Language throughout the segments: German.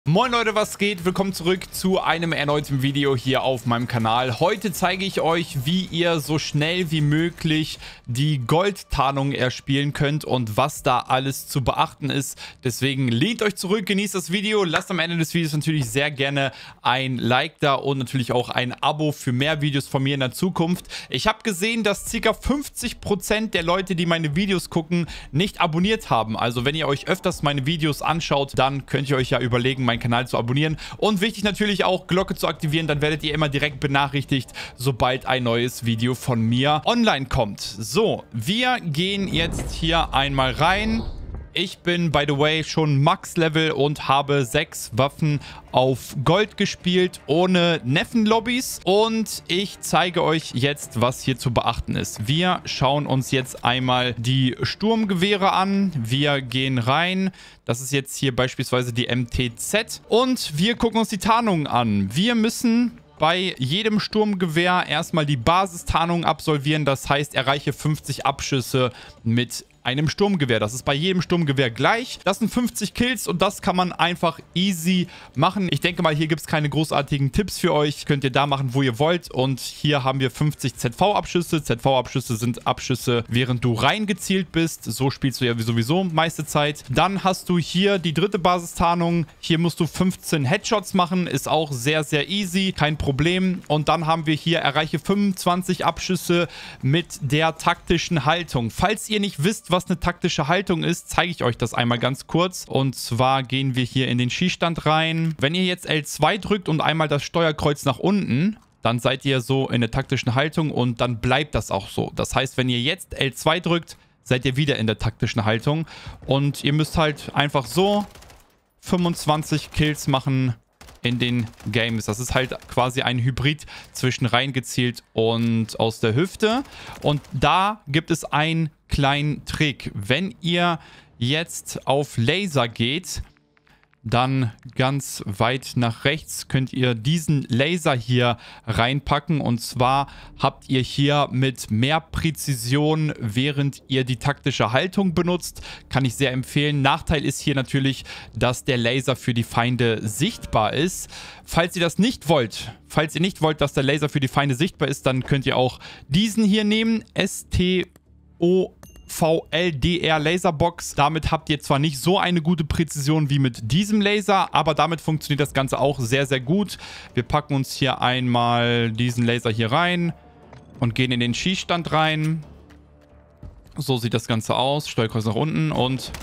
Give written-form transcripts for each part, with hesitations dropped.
Moin Leute, was geht? Willkommen zurück zu einem erneuten Video hier auf meinem Kanal. Heute zeige ich euch, wie ihr so schnell wie möglich die Goldtarnung erspielen könnt und was da alles zu beachten ist. Deswegen lehnt euch zurück, genießt das Video, lasst am Ende des Videos natürlich sehr gerne ein Like da und natürlich auch ein Abo für mehr Videos von mir in der Zukunft. Ich habe gesehen, dass ca. 50% der Leute, die meine Videos gucken, nicht abonniert haben. Also wenn ihr euch öfters meine Videos anschaut, dann könnt ihr euch ja überlegen, meinen Kanal zu abonnieren. Und wichtig natürlich auch, Glocke zu aktivieren, dann werdet ihr immer direkt benachrichtigt, sobald ein neues Video von mir online kommt. So, wir gehen jetzt hier einmal rein. Ich bin, by the way, schon Max-Level und habe 6 Waffen auf Gold gespielt, ohne Neffen-Lobbys. Und ich zeige euch jetzt, was hier zu beachten ist. Wir schauen uns jetzt einmal die Sturmgewehre an. Wir gehen rein. Das ist jetzt hier beispielsweise die MTZ. Und wir gucken uns die Tarnungen an. Wir müssen bei jedem Sturmgewehr erstmal die Basistarnung absolvieren. Das heißt, erreiche 50 Abschüsse mit einem Sturmgewehr. Das ist bei jedem Sturmgewehr gleich. Das sind 50 Kills und das kann man einfach easy machen. Ich denke mal, hier gibt es keine großartigen Tipps für euch. Könnt ihr da machen, wo ihr wollt. Und hier haben wir 50 ZV-Abschüsse. ZV-Abschüsse sind Abschüsse, während du reingezielt bist. So spielst du ja sowieso meiste Zeit. Dann hast du hier die dritte Basistarnung. Hier musst du 15 Headshots machen. Ist auch sehr, sehr easy. Kein Problem. Und dann haben wir hier, erreiche 25 Abschüsse mit der taktischen Haltung. Falls ihr nicht wisst, was eine taktische Haltung ist, zeige ich euch das einmal ganz kurz. Und zwar gehen wir hier in den Schießstand rein. Wenn ihr jetzt L2 drückt und einmal das Steuerkreuz nach unten, dann seid ihr so in der taktischen Haltung und dann bleibt das auch so. Das heißt, wenn ihr jetzt L2 drückt, seid ihr wieder in der taktischen Haltung. Und ihr müsst halt einfach so 25 Kills machen in den Games. Das ist halt quasi ein Hybrid zwischen reingezielt und aus der Hüfte. Und da gibt es einen kleinen Trick. Wenn ihr jetzt auf Laser geht, dann ganz weit nach rechts könnt ihr diesen Laser hier reinpacken. Und zwar habt ihr hier mit mehr Präzision, während ihr die taktische Haltung benutzt. Kann ich sehr empfehlen. Nachteil ist hier natürlich, dass der Laser für die Feinde sichtbar ist. Falls ihr das nicht wollt, dass der Laser für die Feinde sichtbar ist, dann könnt ihr auch diesen hier nehmen. STOVLDR Laserbox. Damit habt ihr zwar nicht so eine gute Präzision wie mit diesem Laser, aber damit funktioniert das Ganze auch sehr, sehr gut. Wir packen uns hier einmal diesen Laser hier rein und gehen in den Schießstand rein. So sieht das Ganze aus. Steuerkreuz nach unten und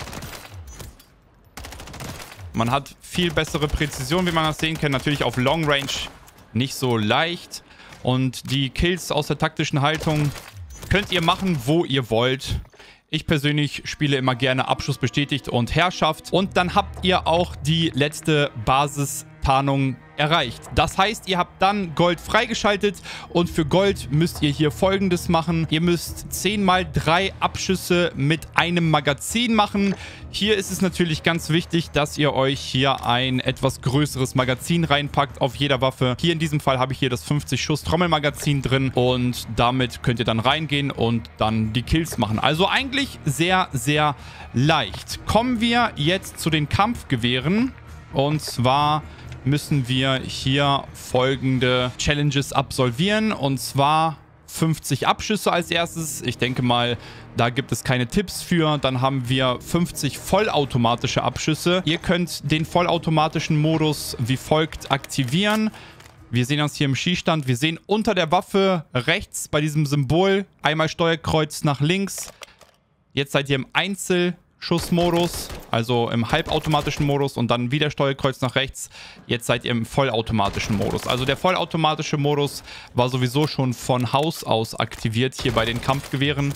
man hat viel bessere Präzision, wie man das sehen kann. Natürlich auf Long Range nicht so leicht. Und die Kills aus der taktischen Haltung könnt ihr machen, wo ihr wollt. Ich persönlich spiele immer gerne Abschuss bestätigt und Herrschaft. Und dann habt ihr auch die letzte Basistarnung erreicht. Das heißt, ihr habt dann Gold freigeschaltet und für Gold müsst ihr hier Folgendes machen. Ihr müsst 10 mal 3 Abschüsse mit einem Magazin machen. Hier ist es natürlich ganz wichtig, dass ihr euch hier ein etwas größeres Magazin reinpackt auf jeder Waffe. Hier in diesem Fall habe ich hier das 50 Schuss Trommelmagazin drin und damit könnt ihr dann reingehen und dann die Kills machen. Also eigentlich sehr, sehr leicht. Kommen wir jetzt zu den Kampfgewehren und zwar müssen wir hier folgende Challenges absolvieren. Und zwar 50 Abschüsse als erstes. Ich denke mal, da gibt es keine Tipps für. Dann haben wir 50 vollautomatische Abschüsse. Ihr könnt den vollautomatischen Modus wie folgt aktivieren. Wir sehen uns hier im Schießstand. Wir sehen unter der Waffe rechts bei diesem Symbol einmal Steuerkreuz nach links. Jetzt seid ihr im Einzelschussmodus, also im halbautomatischen Modus und dann wieder Steuerkreuz nach rechts. Jetzt seid ihr im vollautomatischen Modus. Also der vollautomatische Modus war sowieso schon von Haus aus aktiviert hier bei den Kampfgewehren.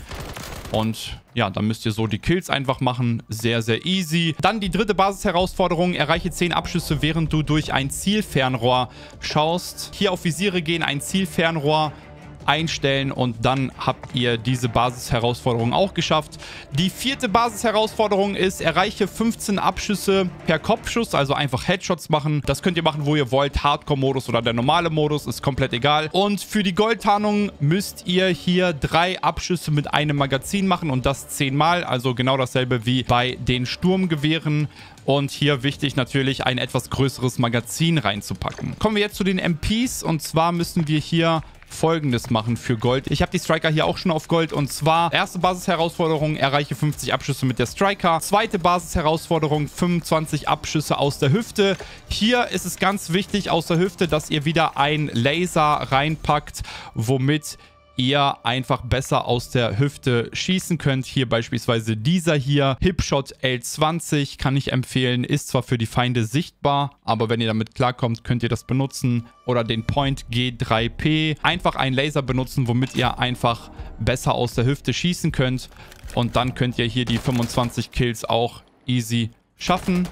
Und ja, dann müsst ihr so die Kills einfach machen. Sehr, sehr easy. Dann die dritte Basisherausforderung. Erreiche 10 Abschüsse, während du durch ein Zielfernrohr schaust. Hier auf Visiere gehen, ein Zielfernrohr einstellen und dann habt ihr diese Basisherausforderung auch geschafft. Die vierte Basisherausforderung ist, erreiche 15 Abschüsse per Kopfschuss, also einfach Headshots machen. Das könnt ihr machen, wo ihr wollt. Hardcore-Modus oder der normale Modus, ist komplett egal. Und für die Goldtarnung müsst ihr hier 3 Abschüsse mit einem Magazin machen und das 10 Mal, also genau dasselbe wie bei den Sturmgewehren. Und hier wichtig natürlich ein etwas größeres Magazin reinzupacken. Kommen wir jetzt zu den MPs und zwar müssen wir hier Folgendes machen für Gold. Ich habe die Striker hier auch schon auf Gold und zwar erste Basisherausforderung, erreiche 50 Abschüsse mit der Striker. Zweite Basisherausforderung, 25 Abschüsse aus der Hüfte. Hier ist es ganz wichtig aus der Hüfte, dass ihr wieder ein Laser reinpackt, womit ihr einfach besser aus der Hüfte schießen könnt. Hier beispielsweise dieser hier, Hipshot L20, kann ich empfehlen. Ist zwar für die Feinde sichtbar, aber wenn ihr damit klarkommt, könnt ihr das benutzen. Oder den Point G3P. Einfach einen Laser benutzen, womit ihr einfach besser aus der Hüfte schießen könnt. Und dann könnt ihr hier die 25 Kills auch easy schaffen.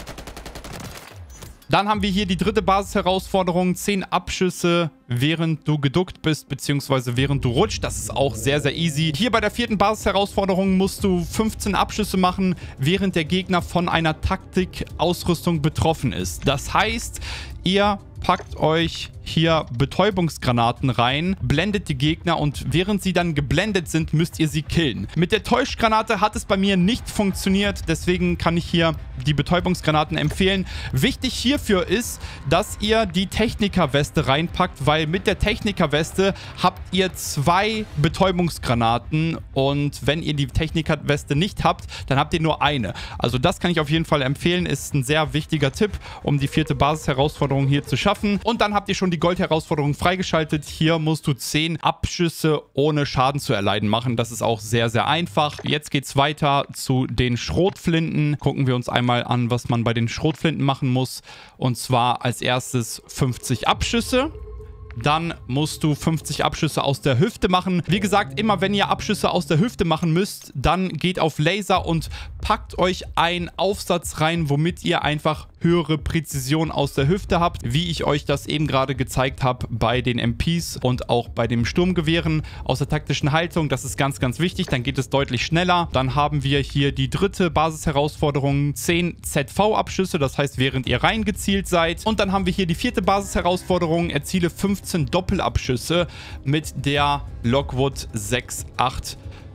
Dann haben wir hier die dritte Basisherausforderung, 10 Abschüsse, während du geduckt bist, beziehungsweise während du rutscht. Das ist auch sehr, sehr easy. Hier bei der vierten Basisherausforderung musst du 15 Abschüsse machen, während der Gegner von einer Taktikausrüstung betroffen ist. Das heißt, ihr packt euch hier Betäubungsgranaten rein, blendet die Gegner und während sie dann geblendet sind, müsst ihr sie killen. Mit der Täuschgranate hat es bei mir nicht funktioniert, deswegen kann ich hier die Betäubungsgranaten empfehlen. Wichtig hierfür ist, dass ihr die Technikerweste reinpackt, weil mit der Technikerweste habt ihr 2 Betäubungsgranaten und wenn ihr die Technikerweste nicht habt, dann habt ihr nur eine. Also das kann ich auf jeden Fall empfehlen, ist ein sehr wichtiger Tipp, um die vierte Basisherausforderung hier zu schaffen. Und dann habt ihr schon die Goldherausforderung freigeschaltet. Hier musst du 10 Abschüsse ohne Schaden zu erleiden machen. Das ist auch sehr, sehr einfach. Jetzt geht es weiter zu den Schrotflinten. Gucken wir uns einmal an, was man bei den Schrotflinten machen muss. Und zwar als erstes 50 Abschüsse. Dann musst du 50 Abschüsse aus der Hüfte machen. Wie gesagt, immer wenn ihr Abschüsse aus der Hüfte machen müsst, dann geht auf Laser und packt euch einen Aufsatz rein, womit ihr einfach höhere Präzision aus der Hüfte habt, wie ich euch das eben gerade gezeigt habe bei den MPs und auch bei den Sturmgewehren aus der taktischen Haltung. Das ist ganz, ganz wichtig. Dann geht es deutlich schneller. Dann haben wir hier die dritte Basisherausforderung, 10 ZV-Abschüsse, das heißt, während ihr reingezielt seid. Und dann haben wir hier die vierte Basisherausforderung, erziele 15 Doppelabschüsse mit der Lockwood 680.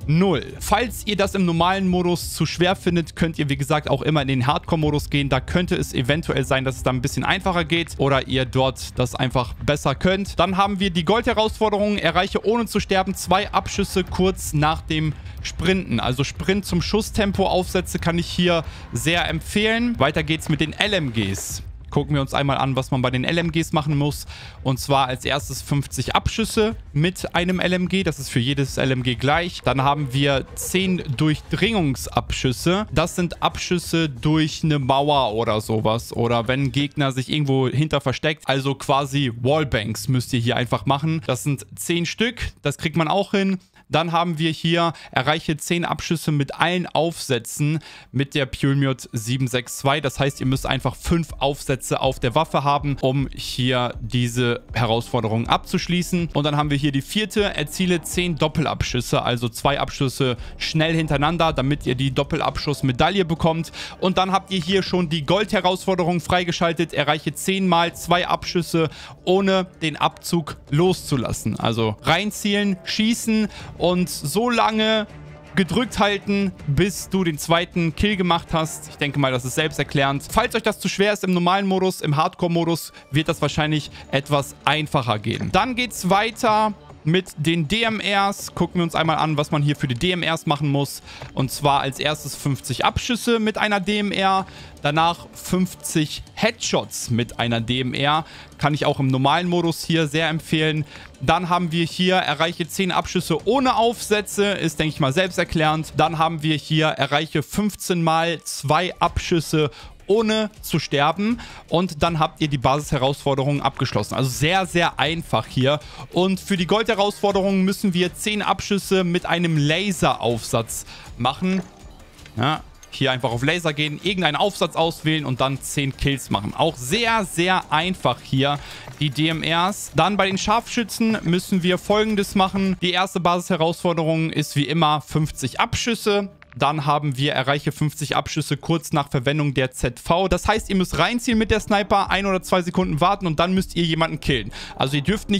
Falls ihr das im normalen Modus zu schwer findet, könnt ihr wie gesagt auch immer in den Hardcore-Modus gehen. Da könnte es eventuell sein, dass es da ein bisschen einfacher geht oder ihr dort das einfach besser könnt. Dann haben wir die Gold-Herausforderung. Erreiche ohne zu sterben 2 Abschüsse kurz nach dem Sprinten. Also Sprint zum Schusstempo Aufsätze kann ich hier sehr empfehlen. Weiter geht's mit den LMGs. Gucken wir uns einmal an, was man bei den LMGs machen muss. Und zwar als erstes 50 Abschüsse mit einem LMG. Das ist für jedes LMG gleich. Dann haben wir 10 Durchdringungsabschüsse. Das sind Abschüsse durch eine Mauer oder sowas. Oder wenn ein Gegner sich irgendwo hinter versteckt. Also quasi Wallbangs müsst ihr hier einfach machen. Das sind 10 Stück. Das kriegt man auch hin. Dann haben wir hier, erreiche 10 Abschüsse mit allen Aufsätzen mit der Pulmute 762. Das heißt, ihr müsst einfach 5 Aufsätze auf der Waffe haben, um hier diese Herausforderung abzuschließen. Und dann haben wir hier die vierte, erziele 10 Doppelabschüsse, also 2 Abschüsse schnell hintereinander, damit ihr die Doppelabschussmedaille bekommt. Und dann habt ihr hier schon die Gold-Herausforderung freigeschaltet, erreiche 10 mal 2 Abschüsse, ohne den Abzug loszulassen. Also reinzielen, schießen und so lange gedrückt halten, bis du den zweiten Kill gemacht hast. Ich denke mal, das ist selbsterklärend. Falls euch das zu schwer ist im normalen Modus, im Hardcore-Modus, wird das wahrscheinlich etwas einfacher gehen. Dann geht es weiter mit den DMRs. Gucken wir uns einmal an, was man hier für die DMRs machen muss. Und zwar als erstes 50 Abschüsse mit einer DMR. Danach 50 Headshots mit einer DMR. Kann ich auch im normalen Modus hier sehr empfehlen. Dann haben wir hier, erreiche 10 Abschüsse ohne Aufsätze. Ist, denke ich mal, selbsterklärend. Dann haben wir hier, erreiche 15 mal 2 Abschüsse ohne zu sterben. Und dann habt ihr die Basisherausforderung abgeschlossen. Also sehr, sehr einfach hier. Und für die Gold-Herausforderung müssen wir 10 Abschüsse mit einem Laseraufsatz machen. Ja, hier einfach auf Laser gehen, irgendeinen Aufsatz auswählen und dann 10 Kills machen. Auch sehr, sehr einfach hier die DMRs. Dann bei den Scharfschützen müssen wir Folgendes machen. Die erste Basisherausforderung ist wie immer 50 Abschüsse. Dann haben wir, erreiche 50 Abschüsse kurz nach Verwendung der ZV. Das heißt, ihr müsst reinziehen mit der Sniper, 1 oder 2 Sekunden warten und dann müsst ihr jemanden killen. Also ihr dürft nicht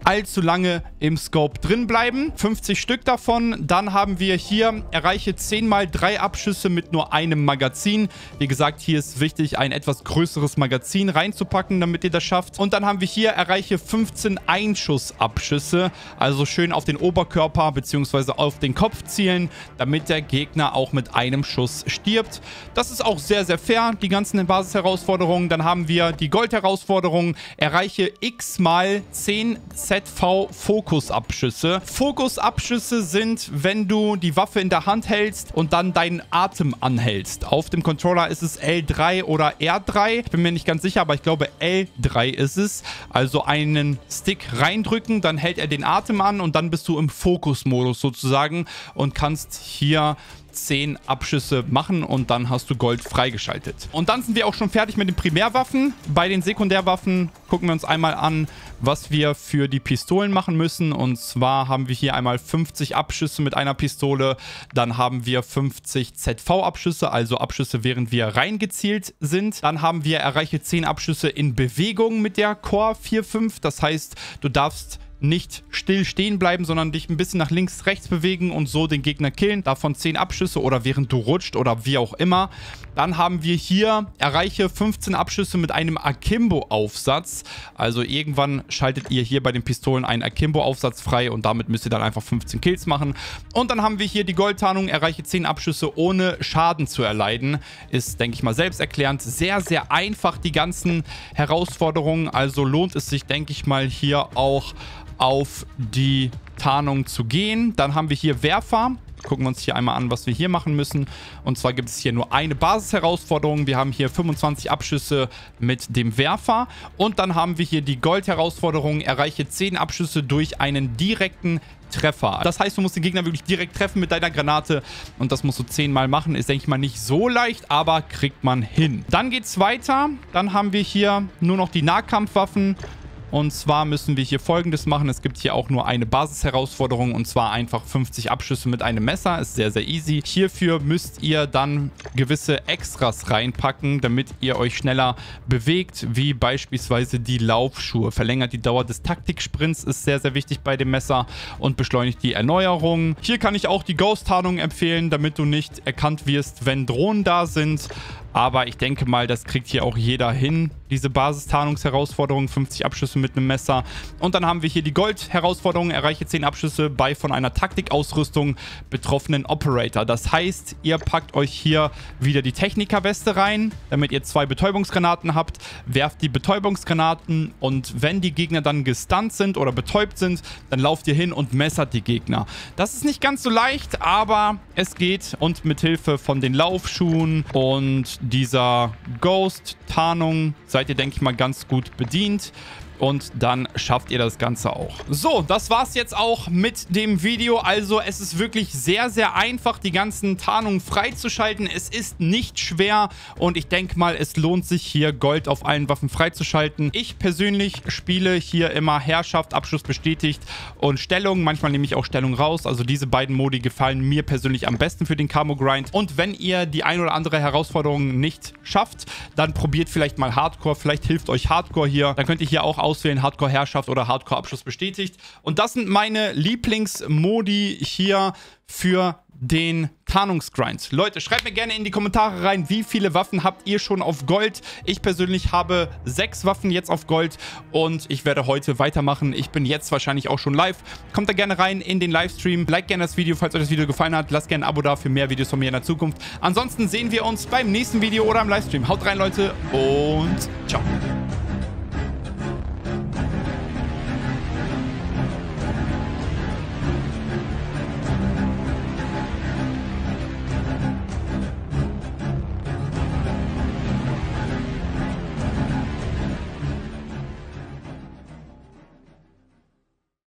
allzu lange im Scope drin bleiben. 50 Stück davon. Dann haben wir hier, erreiche 10 mal 3 Abschüsse mit nur einem Magazin. Wie gesagt, hier ist wichtig, ein etwas größeres Magazin reinzupacken, damit ihr das schafft. Und dann haben wir hier, erreiche 15 Einschussabschüsse. Also schön auf den Oberkörper bzw. auf den Kopf zielen, damit der Gegner auch mit einem Schuss stirbt. Das ist auch sehr, sehr fair, die ganzen Basisherausforderungen. Dann haben wir die Gold-Herausforderung, erreiche x mal 10 ZV Fokusabschüsse. Fokusabschüsse sind, wenn du die Waffe in der Hand hältst und dann deinen Atem anhältst. Auf dem Controller ist es L3 oder R3. Ich bin mir nicht ganz sicher, aber ich glaube L3 ist es. Also einen Stick reindrücken, dann hält er den Atem an und dann bist du im Fokusmodus sozusagen und kannst hier 10 Abschüsse machen und dann hast du Gold freigeschaltet. Und dann sind wir auch schon fertig mit den Primärwaffen. Bei den Sekundärwaffen gucken wir uns einmal an, was wir für die Pistolen machen müssen. Und zwar haben wir hier einmal 50 Abschüsse mit einer Pistole. Dann haben wir 50 ZV-Abschüsse, also Abschüsse, während wir reingezielt sind. Dann haben wir erreiche 10 Abschüsse in Bewegung mit der Core 4.5. Das heißt, du darfst nicht still stehen bleiben, sondern dich ein bisschen nach links, rechts bewegen und so den Gegner killen. Davon 10 Abschüsse oder während du rutscht oder wie auch immer. Dann haben wir hier, erreiche 15 Abschüsse mit einem Akimbo-Aufsatz. Also irgendwann schaltet ihr hier bei den Pistolen einen Akimbo-Aufsatz frei und damit müsst ihr dann einfach 15 Kills machen. Und dann haben wir hier die Goldtarnung, erreiche 10 Abschüsse ohne Schaden zu erleiden. Ist, denke ich mal, selbsterklärend. Sehr, sehr einfach die ganzen Herausforderungen. Also lohnt es sich, denke ich mal, hier auch auf die Tarnung zu gehen. Dann haben wir hier Werfer. Gucken wir uns hier einmal an, was wir hier machen müssen. Und zwar gibt es hier nur eine Basisherausforderung. Wir haben hier 25 Abschüsse mit dem Werfer. Und dann haben wir hier die Gold-Herausforderung. Erreiche 10 Abschüsse durch einen direkten Treffer. Das heißt, du musst den Gegner wirklich direkt treffen mit deiner Granate. Und das musst du 10 Mal machen. Ist, denke ich mal, nicht so leicht, aber kriegt man hin. Dann geht es weiter. Dann haben wir hier nur noch die Nahkampfwaffen. Und zwar müssen wir hier Folgendes machen. Es gibt hier auch nur eine Basisherausforderung und zwar einfach 50 Abschüsse mit einem Messer. Ist sehr, sehr easy. Hierfür müsst ihr dann gewisse Extras reinpacken, damit ihr euch schneller bewegt, wie beispielsweise die Laufschuhe. Verlängert die Dauer des Taktiksprints, ist sehr, sehr wichtig bei dem Messer und beschleunigt die Erneuerung. Hier kann ich auch die Ghost-Tarnung empfehlen, damit du nicht erkannt wirst, wenn Drohnen da sind. Aber ich denke mal, das kriegt hier auch jeder hin, diese Basistarnungsherausforderung, 50 Abschüsse mit einem Messer. Und dann haben wir hier die Gold-Herausforderung, erreiche 10 Abschüsse bei von einer Taktikausrüstung betroffenen Operator. Das heißt, ihr packt euch hier wieder die Technikerweste rein, damit ihr 2 Betäubungsgranaten habt, werft die Betäubungsgranaten und wenn die Gegner dann gestunt sind oder betäubt sind, dann lauft ihr hin und messert die Gegner. Das ist nicht ganz so leicht, aber es geht und mit Hilfe von den Laufschuhen und dieser Ghost-Tarnung seid ihr, denke ich mal, ganz gut bedient. Und dann schafft ihr das Ganze auch. So, das war's jetzt auch mit dem Video. Also es ist wirklich sehr, sehr einfach, die ganzen Tarnungen freizuschalten. Es ist nicht schwer und ich denke mal, es lohnt sich hier Gold auf allen Waffen freizuschalten. Ich persönlich spiele hier immer Herrschaft, Abschluss bestätigt und Stellung. Manchmal nehme ich auch Stellung raus. Also diese beiden Modi gefallen mir persönlich am besten für den Camo Grind. Und wenn ihr die ein oder andere Herausforderung nicht schafft, dann probiert vielleicht mal Hardcore. Vielleicht hilft euch Hardcore hier. Dann könnt ihr hier auch auswählen, Hardcore-Herrschaft oder Hardcore-Abschluss bestätigt. Und das sind meine Lieblingsmodi hier für den Tarnungsgrind. Leute, schreibt mir gerne in die Kommentare rein, wie viele Waffen habt ihr schon auf Gold. Ich persönlich habe 6 Waffen jetzt auf Gold und ich werde heute weitermachen. Ich bin jetzt wahrscheinlich auch schon live. Kommt da gerne rein in den Livestream. Like gerne das Video, falls euch das Video gefallen hat. Lasst gerne ein Abo da für mehr Videos von mir in der Zukunft. Ansonsten sehen wir uns beim nächsten Video oder im Livestream. Haut rein, Leute, und ciao.